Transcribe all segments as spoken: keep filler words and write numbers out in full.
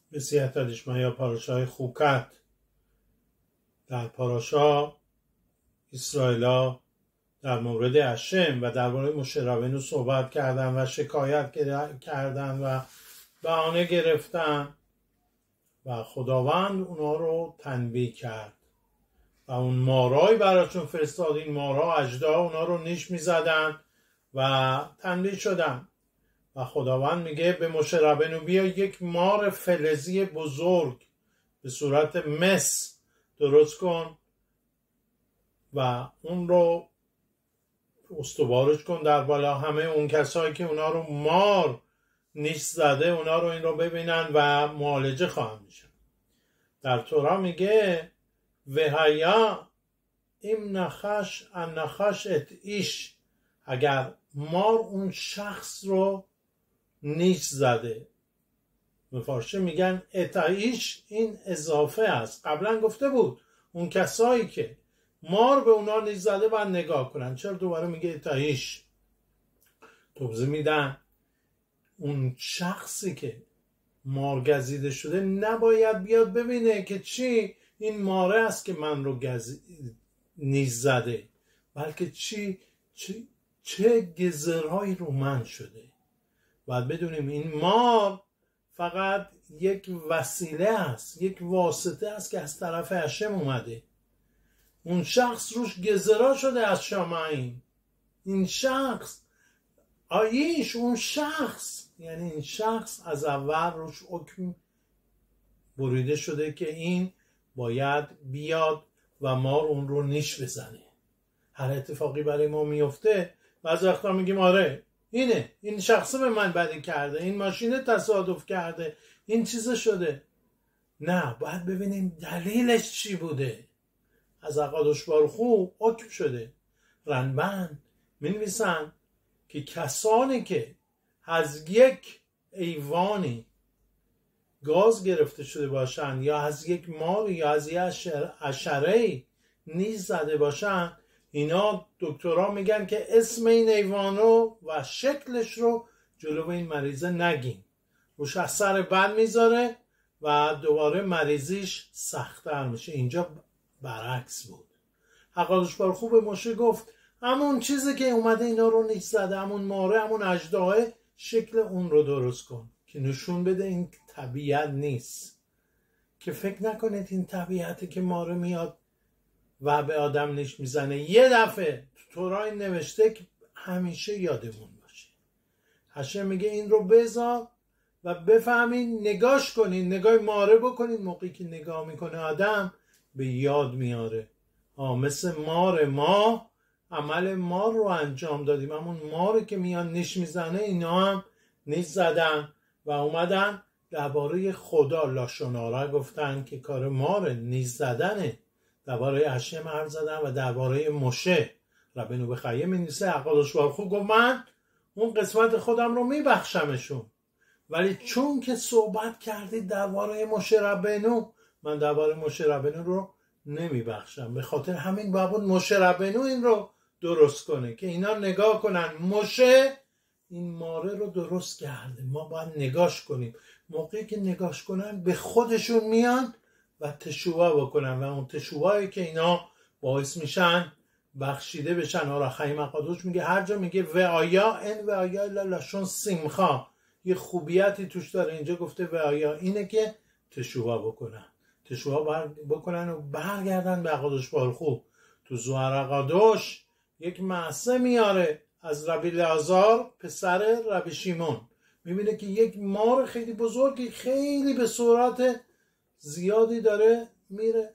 בסیحت یا پاراشای خوکت. در پاراشا اسرائیل در مورد هشم و درباره موشه ربینو صحبت کردن و شکایت کردن و بهانه گرفتن و خداوند اونا رو تنبیه کرد و اون مارای براشون فرستاد. این مارا اژدها اونا رو نیش میزدن و تنبیه شدن و خداوند میگه به موشه ربینو بیا یک مار فلزی بزرگ به صورت مس درست کن و اون رو استوارش کن در بالا. همه اون کسایی که اونا رو مار نیش زده اونا رو این رو ببینن و معالجه خواهم میشن. در تورا میگه وهیا ام نخش ان نخش ات ایش، اگر مار اون شخص رو نیش زده. مفارشه میگن اتایش، این اضافه است. قبلا گفته بود اون کسایی که مار به اونا نیش زده باید نگاه کنن. چرا دوباره میگه اتایش؟ توضیح میدن اون شخصی که مار گزیده شده نباید بیاد ببینه که چی این ماره است که من رو گز... نیش زده، بلکه چی چی چه گزرهایی رو من شده. باید بدونیم این مار فقط یک وسیله است، یک واسطه است که از طرف هشم اومده. اون شخص روش گزرا شده از شامعین. این شخص آیش، اون شخص یعنی این شخص از اول روش حکم بریده شده که این باید بیاد و مار اون رو نیش بزنه. هر اتفاقی برای ما میفته بعضی وقتا میگیم آره اینه، این شخص به من بدی کرده، این ماشین تصادف کرده، این چیز شده. نه، باید ببینیم دلیلش چی بوده. از اقادش بارخو حکم شده. رنبن می نویسن که کسانی که از یک ایوانی گاز گرفته شده باشن یا از یک مار یا از یک حشره نیز زده باشن، اینا دکترها میگن که اسم این ایوانو و شکلش رو جلو این مریضه نگین، روش اثر بد میذاره و دوباره مریضیش سخت‌تر میشه. اینجا برعکس بود. حقادش بار خوب موشه گفت همون چیزی که اومده اینا رو نیش زده، همون ماره، همون اژدها، شکل اون رو درست کن که نشون بده این طبیعت نیست. که فکر نکنید این طبیعتی که ماره میاد و به آدم نیش میزنه. یه دفعه تو تورای نوشته که همیشه یادمون باشه. هشم میگه این رو بذار و بفهمین، نگاش کنین، نگاه ماره بکنین. موقعی که نگاه میکنه آدم به یاد میاره آه مثل مار ما عمل مار رو انجام دادیم. همون ماری که میان نیش میزنه اینا هم نیش زدن و اومدن درباره خدا لاشونارا گفتن که کار مار نیش زدنه. درباره هشم حرف زدن و درباره موشه ربینو بخیه می نیسه حقادش بارخو گفت من اون قسمت خودم رو میبخشمشون، ولی چون که صحبت کردید درباره موشه ربینو، من درباره موشه ربینو رو نمیبخشم. به خاطر همین باید موشه ربینو این رو درست کنه که اینا نگاه کنن موشه این ماره رو درست کرده، ما باید نگاش کنیم. موقعی که نگاش کنن به خودشون میان و تشوع بکنن و اون تشوعی که اینا باعث میشن بخشیده بشن. آره خیم اقادوش میگه هر جا میگه و آیا این و آیا لاشون سیمخا یه خوبیتی توش داره. اینجا گفته و آیا اینه که تشوع بکنن، تشوع بکنن و برگردن به اقادوش بارخو. تو زوار اقادوش یک معصه میاره از ربی لازار پسر ربی شیمون. میبینه که یک مار خیلی بزرگی خیلی به سرعت زیادی داره میره.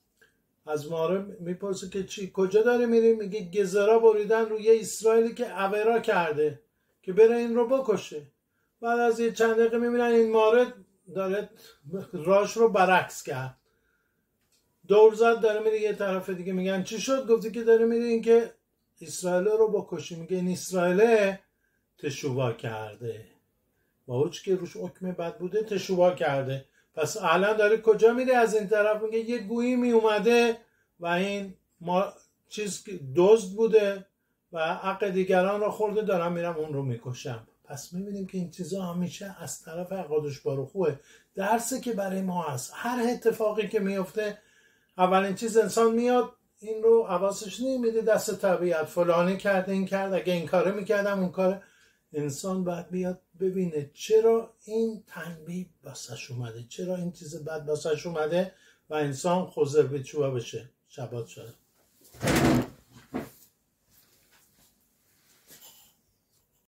از ماره میپرسه که چی کجا داره میری؟ میگه گزرا بریدن روی اسرائیلی که عبرا کرده که بره این رو بکشه. بعد از یه چند دقیقه میبینن این ماره داره راش رو برعکس کرد، دور زد داره میره یه طرف دیگه. میگن چی شد؟ گفتی که داره میره این که اسرائیل رو بکشی. میگه این اسرائیل تشوع کرده، با اوچ که روش حکم بد بوده تشوع کرده. پس الان داره کجا میره؟ از این طرف. میگه یه گویی می اومده و این ما چیز دزد بوده و حق دیگران رو خورده، دارم میرم اون رو میکشم. پس میبینیم که این چیزا همیشه از طرف اقادش باروخوه. درسی که برای ما هست، هر اتفاقی که میفته اولین چیز انسان میاد این رو حواسش نمیده، دست طبیعت فلانی کرده این کرد، اگه این کاره میکردم اون کاره. انسان باید بیاد ببینه چرا این تنبیه باسش اومده، چرا این چیز بد باسش اومده و انسان خضر به چوبه بشه. شبات شده.